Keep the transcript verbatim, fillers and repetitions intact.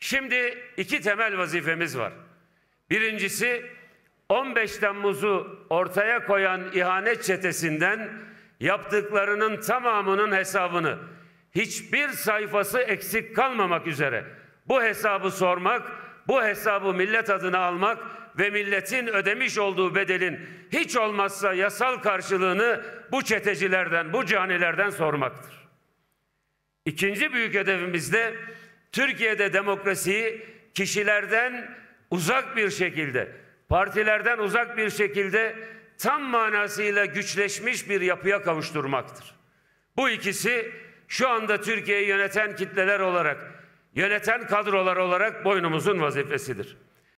Şimdi iki temel vazifemiz var. Birincisi, on beş Temmuz'u ortaya koyan ihanet çetesinden yaptıklarının tamamının hesabını, hiçbir sayfası eksik kalmamak üzere bu hesabı sormak, bu hesabı millet adına almak ve milletin ödemiş olduğu bedelin hiç olmazsa yasal karşılığını bu çetecilerden, bu canilerden sormaktır. İkinci büyük hedefimiz de Türkiye'de demokrasiyi kişilerden uzak bir şekilde, partilerden uzak bir şekilde tam manasıyla güçleşmiş bir yapıya kavuşturmaktır. Bu ikisi şu anda Türkiye'yi yöneten kitleler olarak, yöneten kadrolar olarak boynumuzun vazifesidir.